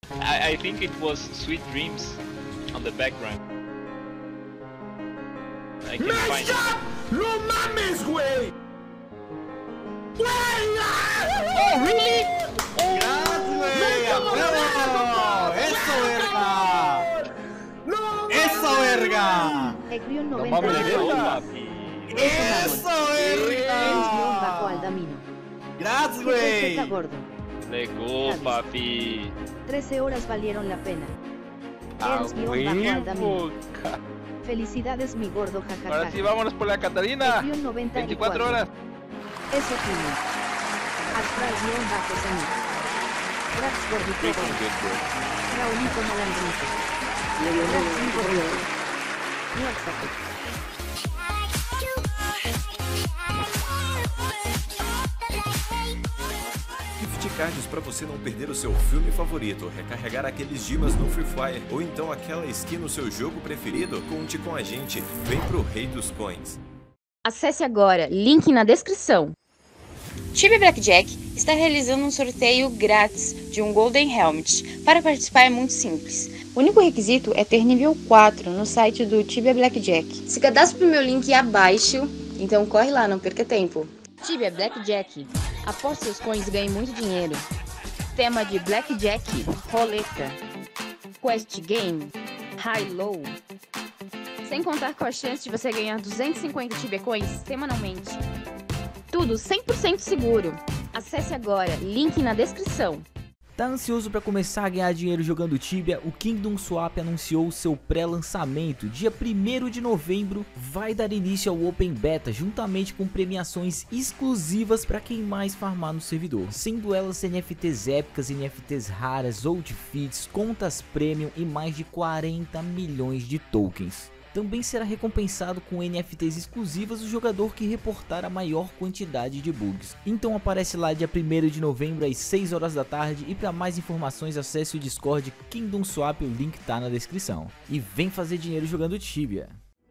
I think it was Sweet Dreams on the background. I can find it. ¡No mames, güey! Oh, really? ¡Eso, verga! ¡Eso, verga! Ecrion No 90 mames, bajo papi. ¡Eso, Aldamino. Gracias, Está güey. gordo. Let's go, papi. 13 horas valieron la pena. Ah, Aldamino. huevo. Felicidades mi gordo, jajaja. Ahora sí, vámonos por la Catarina. Ecrion 94. 24 horas. Eso tiene. Astral-Sani. Cracks gordito. Freaking good, bro. Raulito malandrito. Cracks mi gordito. Nuaxaco. Gift cards para você não perder o seu filme favorito, recarregar aqueles dimas no Free Fire ou então aquela skin no seu jogo preferido, conte com a gente. Vem pro Rei dos Coins. Acesse agora, link na descrição. Tibia Blackjack está realizando um sorteio grátis de um Golden Helmet. Para participar é muito simples. O único requisito é ter nível 4 no site do Tibia Blackjack. Se cadastre pro meu link abaixo, então corre lá, não perca tempo. Tibia Blackjack. Aposte seus coins e ganhe muito dinheiro. Tema de Blackjack, roleta, Quest Game, High Low. Sem contar com a chance de você ganhar 250 Tibia Coins semanalmente. Tudo 100% seguro. Acesse agora, link na descrição. Tá ansioso para começar a ganhar dinheiro jogando Tibia? O Kingdom Swap anunciou seu pré-lançamento. Dia 1º de novembro vai dar início ao Open Beta, juntamente com premiações exclusivas para quem mais farmar no servidor, sendo elas NFTs épicas, NFTs raras, outfits, contas premium e mais de 40 milhões de tokens. Também será recompensado com NFTs exclusivas o jogador que reportar a maior quantidade de bugs. Então aparece lá dia 1º de novembro às 6 horas da tarde e para mais informações acesse o Discord Kingdom Swap, o link tá na descrição. E vem fazer dinheiro jogando Tibia.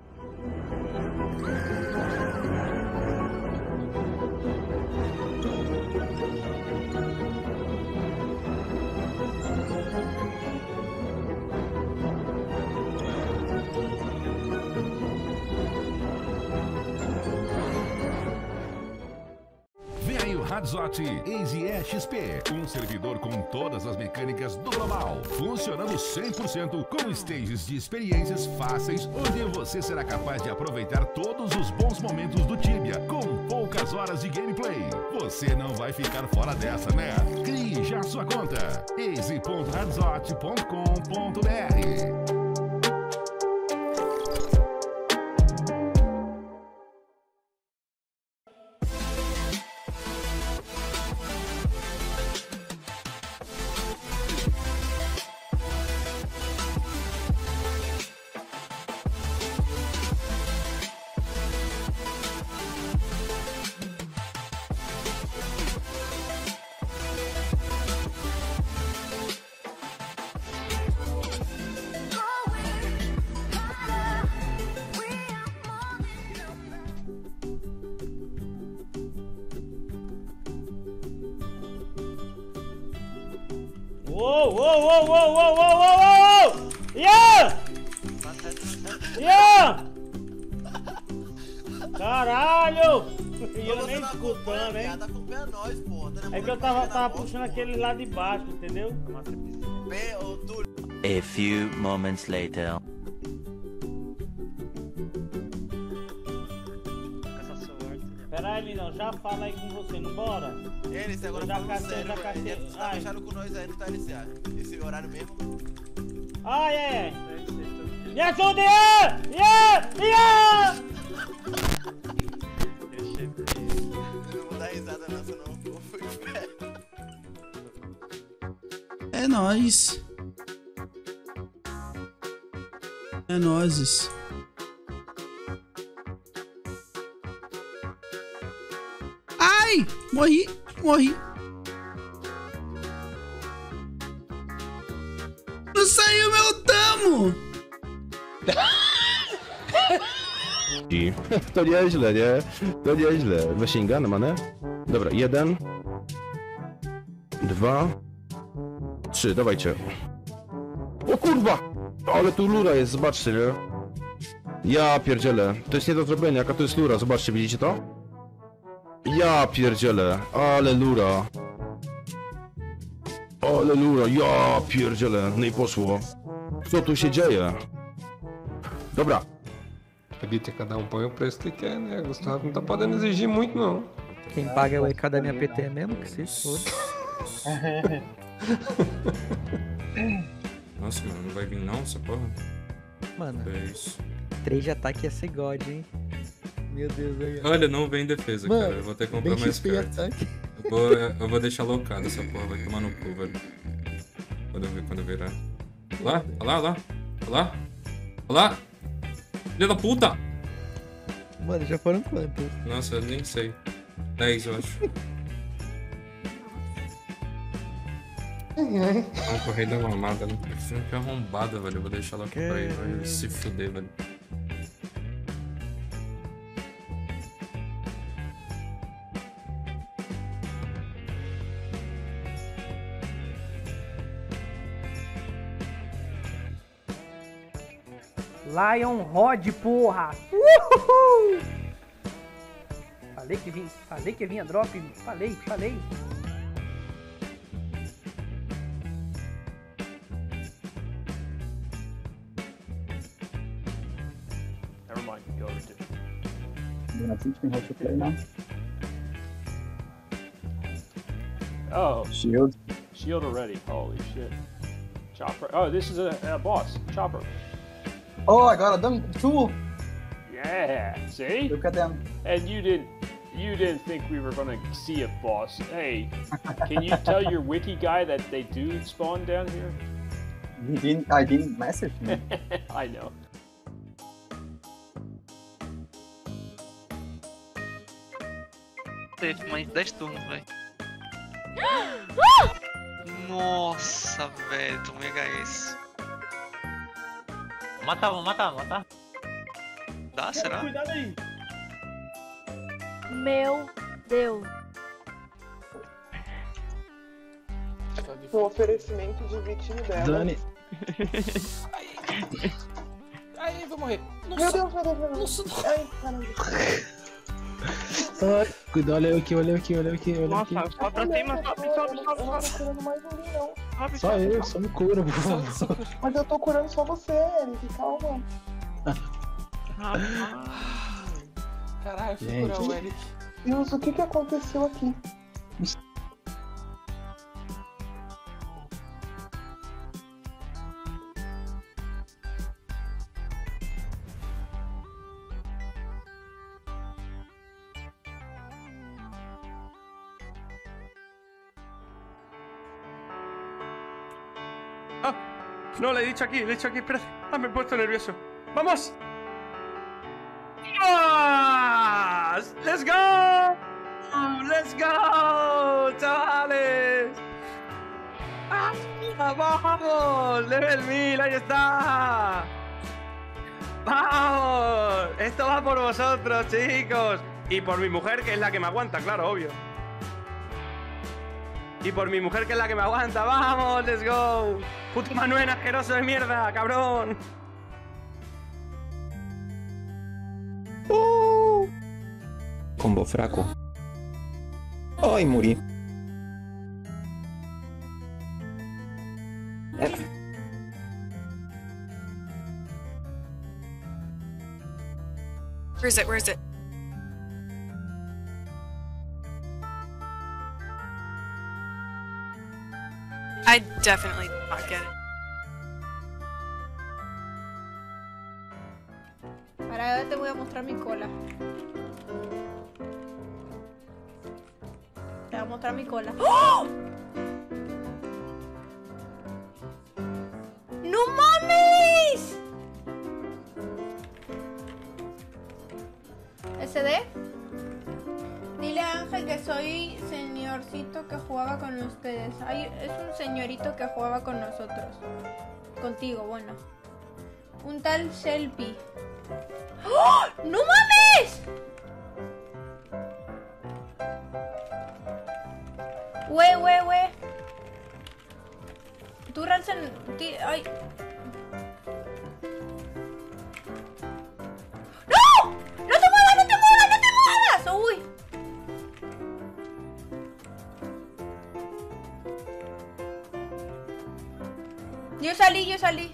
Hadzot Easy XP, um servidor com todas as mecânicas do global, funcionando 100% com stages de experiências fáceis, onde você será capaz de aproveitar todos os bons momentos do Tibia, com poucas horas de gameplay. Você não vai ficar fora dessa, né? Crie já sua conta, easy.hadzot.com.br. Uou, uou, uou, uou, uou, uou, uou, uou! Ian! Ian! Caralho! Eu nem escutando, hein? É que eu tava puxando aquele lá de baixo, entendeu? A few moments later. Pera aí, Lindão, já fala aí com você, não bora? Eles agora já falando cacei, sério, já cacei. Você tá fechado com nós aí no TLCA. Esse horário mesmo. Ai, ai, ai. Me ajude! Ian! Ian! Eu não vou dar risada nessa não, pô. Foi esperto. É nóis. É nozes. Ai! Morri! Morri! Não saiu meu tamo! To nieźle, nie? To nieźle. Machine gun, mané? Dobra, 1, 2, 3, dawajcie. O kurwa! Ale tu lura jest, zobaczcie, nie? Ja pierdzielę. To jest nie do zrobienia, jaka to jest lura, zobaczcie, widzicie to? Ja pierdzielę, ale lura. Ale lura, ja pierdzielę. No i poszło. Co tu się dzieje? Dobra. Pagite cada põe o preço que quer, né? Gustavo não tá podendo exigir muito, não. Quem paga é o EK da minha PT mesmo, que se foda. Nossa, mano, não vai vir não essa porra? Mano, é isso. 3 de ataque ia ser God, hein? Meu Deus, aí. Olha, não vem defesa, mano, cara. Eu vou ter que comprar mais cartas. Eu vou deixar locado essa porra, vai tomar no cu, velho. Quando eu virar. Olha lá. Olha lá. Filha da puta! Mano, já foram quantos? Nossa, eu nem sei. 10, eu acho. Vamos correr da mamada, né? Filme que arrombada, velho. Eu vou deixar ela pra aí, vai se fuder, velho. Lion Rod, porra! Uhul! Falei que vinha drop, falei. Never mind, go over to. You're not teaching me how to play now? Oh. Shield. Shield already, holy shit. Chopper, oh, this is a boss, Chopper. Oh, I got them too. Yeah, see? Look at them. And you didn't think we were gonna see a boss. Hey, can you tell your wiki guy that they do spawn down here? I didn't message him. I know. Teve mais 10 turnos, velho. Nossa, velho, tu mega esse. Vou matar. Dá, será? Cuidado aí. Meu Deus. O oferecimento de Vitinho dela. Dani. Ai, vou morrer. Meu Deus. Nossa. Ai, caramba. Cuidado, olha eu aqui. Nossa, só pra cima, sobe. Eu não tô curando mais ninguém, não. Só eu, só me cura, por favor. Mas eu tô curando só você, Eric, calma. Caralho, fui curar o Eric. Deus, o que aconteceu aqui? No, le he dicho aquí, espérate. Me he puesto nervioso. ¡Vamos! ¡Vamos! ¡Let's go! ¡Let's go! ¡Chavales! ¡Vamos! ¡Level 1000! ¡Ahí está! ¡Vamos! Esto va por vosotros, chicos. Y por mi mujer, que es la que me aguanta, claro, obvio. Y por mi mujer, que es la que me aguanta. ¡Vamos! ¡Let's go! ¡Puto Manuel asqueroso de mierda, cabrón! Combo fraco. Ay, morí. Where is it? I definitely did not get it. Para ahora te voy a mostrar mi cola. Te voy a mostrar mi cola. ¡Oh! ¡No mames! ¿SD? Dile a Ángel que soy señorcito que jugaba con ustedes. Es un señorito que jugaba con nosotros. Contigo, bueno. Un tal Shelby. ¡Oh! ¡No mames! tirarse en... Ay. ¡No! ¡No te muevas, no te muevas, no te muevas! ¡Uy! Yo salí.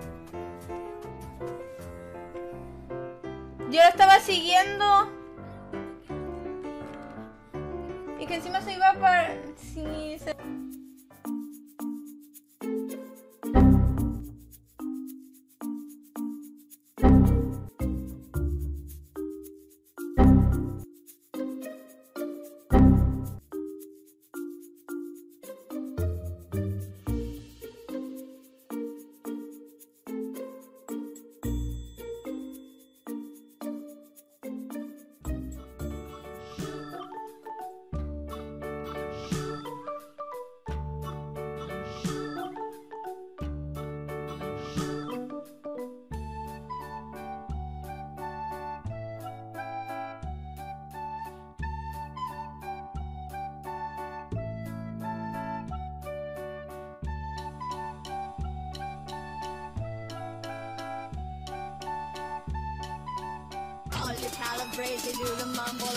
Yo lo estaba siguiendo. Y que encima se iba para... Sí, se... Calibrated, do the mumble